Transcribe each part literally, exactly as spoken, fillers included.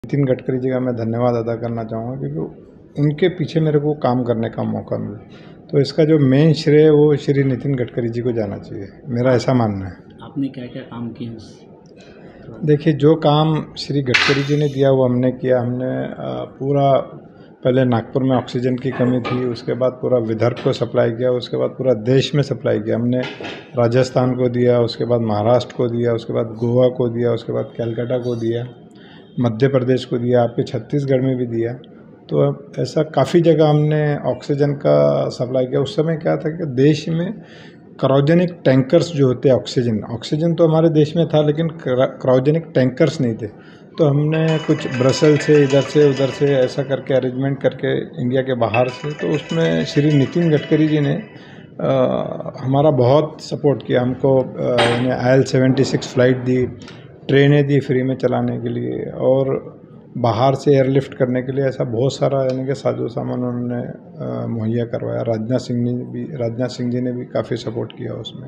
नितिन गडकरी जी का मैं धन्यवाद अदा करना चाहूँगा क्योंकि उनके पीछे मेरे को काम करने का मौका मिला। तो इसका जो मेन श्रेय वो श्री नितिन गडकरी जी को जाना चाहिए, मेरा ऐसा मानना है। आपने क्या क्या काम किए? देखिए, जो काम श्री गडकरी जी ने दिया वो हमने किया। हमने पूरा पहले नागपुर में ऑक्सीजन की कमी थी, उसके बाद पूरा विदर्भ को सप्लाई किया, उसके बाद पूरा देश में सप्लाई किया। हमने राजस्थान को दिया, उसके बाद महाराष्ट्र को दिया, उसके बाद गोवा को दिया, उसके बाद कलकत्ता को दिया, मध्य प्रदेश को दिया, आपके छत्तीसगढ़ में भी दिया। तो अब ऐसा काफ़ी जगह हमने ऑक्सीजन का सप्लाई किया। उस समय क्या था कि देश में क्रायोजेनिक टैंकर्स जो होते हैं ऑक्सीजन ऑक्सीजन तो हमारे देश में था, लेकिन क्रायोजेनिक टैंकर्स नहीं थे। तो हमने कुछ ब्रसल से इधर से उधर से ऐसा करके अरेंजमेंट करके इंडिया के बाहर से, तो उसमें श्री नितिन गडकरी जी ने आ, हमारा बहुत सपोर्ट किया। हमको यानी I L seventy six flight दी, ट्रेनें दी फ्री में चलाने के लिए, और बाहर से एयरलिफ्ट करने के लिए ऐसा बहुत सारा यानी कि साजो सामान उन्होंने मुहैया करवाया। राजनाथ सिंह ने भी राजनाथ सिंह जी ने भी काफ़ी सपोर्ट किया उसमें।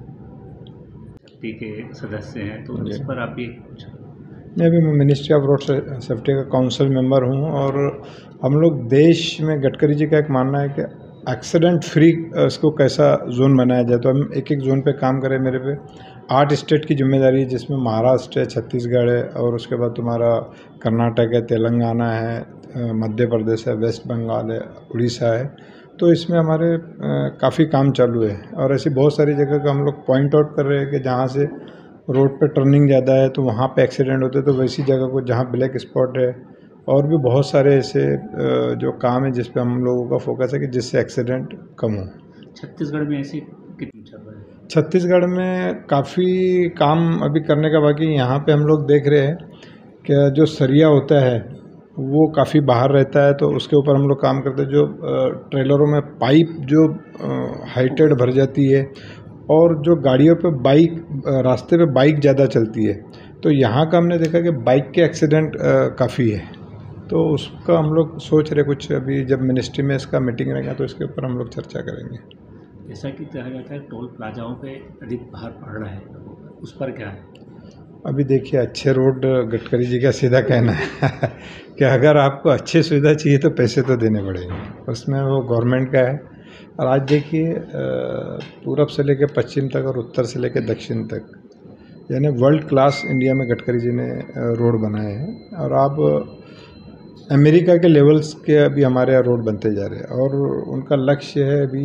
ठीक है, सदस्य हैं तो इस पर आप ये मैं भी मिनिस्ट्री ऑफ रोड सेफ्टी का काउंसिल मेंबर हूँ, और हम लोग देश में गडकरी जी का एक मानना है कि एक्सीडेंट फ्री इसको कैसा जोन बनाया जाए। तो हम एक एक जोन पे काम करें। मेरे पे आठ स्टेट की जिम्मेदारी है, जिसमें महाराष्ट्र है, छत्तीसगढ़ है, और उसके बाद तुम्हारा कर्नाटक है, तेलंगाना है, मध्य प्रदेश है, वेस्ट बंगाल है, उड़ीसा है। तो इसमें हमारे काफ़ी काम चालू है, और ऐसी बहुत सारी जगह का हम लोग पॉइंट आउट कर रहे हैं कि जहाँ से रोड पे टर्निंग ज़्यादा है तो वहाँ पे एक्सीडेंट होते हैं, तो वैसी जगह को जहाँ ब्लैक स्पॉट है, और भी बहुत सारे ऐसे जो काम है जिस पे हम लोगों का फोकस है कि जिससे एक्सीडेंट कम हो। छत्तीसगढ़ में ऐसी कितनी चल रहा है? छत्तीसगढ़ में काफ़ी काम अभी करने का बाकी। यहाँ पे हम लोग देख रहे हैं कि जो सरिया होता है वो काफ़ी बाहर रहता है, तो उसके ऊपर हम लोग काम करते हैं। जो ट्रेलरों में पाइप जो हाइटेड भर जाती है, और जो गाड़ियों पे बाइक रास्ते पे बाइक ज़्यादा चलती है, तो यहाँ का हमने देखा कि बाइक के एक्सीडेंट काफ़ी है। तो उसका हम लोग सोच रहे कुछ, अभी जब मिनिस्ट्री में इसका मीटिंग रहेगा तो इसके ऊपर हम लोग चर्चा करेंगे। जैसा कि कहा जाता है टोल प्लाजाओं पे अधिक भार पड़ रहा है, उस पर क्या है? अभी देखिए, अच्छे रोड, गडकरी जी का सीधा कहना है कि अगर आपको अच्छी सुविधा चाहिए तो पैसे तो देने पड़ेंगे, उसमें वो गवर्नमेंट का है। और आज देखिए, पूरब से लेकर पश्चिम तक और उत्तर से लेकर दक्षिण तक, यानी वर्ल्ड क्लास इंडिया में गडकरी जी ने रोड बनाए हैं। और आप अमेरिका के लेवल्स के अभी हमारे यहाँ रोड बनते जा रहे हैं, और उनका लक्ष्य है अभी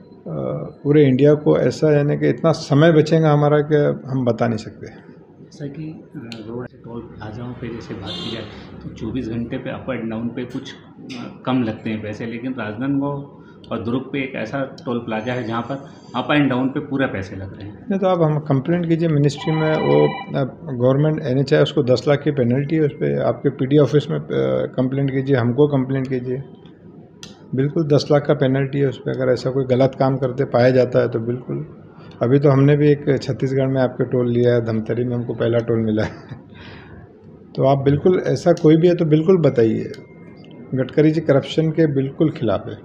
पूरे इंडिया को ऐसा, यानी कि इतना समय बचेगा हमारा कि हम बता नहीं सकते। जैसा कि रोड टोल प्लाजाओं पे जैसे बात की जाए तो चौबीस घंटे पे अप एंड डाउन पे कुछ कम लगते हैं पैसे, लेकिन राजनांदगांव और दुर्ग पे एक ऐसा टोल प्लाजा है जहाँ पर अप एंड डाउन पे पूरा पैसे लग रहे हैं। नहीं तो आप हम कंप्लेंट कीजिए मिनिस्ट्री में, वो गवर्नमेंट एन एच आई उसको दस लाख की पेनल्टी है, उस पर आपके पी डी ऑफिस में कंप्लेंट कीजिए, हमको कंप्लेंट कीजिए। बिल्कुल दस लाख का पेनल्टी है उस पर, अगर ऐसा कोई गलत काम करते पाया जाता है तो बिल्कुल। अभी तो हमने भी एक छत्तीसगढ़ में आपके टोल लिया है, धमतरी में हमको पहला टोल मिला है। तो आप बिल्कुल ऐसा कोई भी है तो बिल्कुल बताइए। गडकरी जी करप्शन के बिल्कुल खिलाफ है।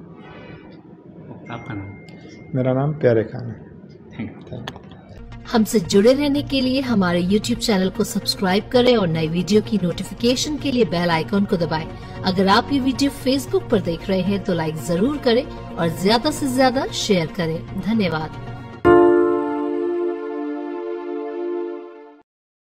आपका नाम? मेरा नाम प्यारे खान है। Thank you. Thank you. हमसे जुड़े रहने के लिए हमारे यूट्यूब चैनल को सब्सक्राइब करें, और नई वीडियो की नोटिफिकेशन के लिए बेल आइकॉन को दबाएं। अगर आप ये वीडियो फेसबुक पर देख रहे हैं तो लाइक जरूर करें और ज्यादा से ज्यादा शेयर करें। धन्यवाद।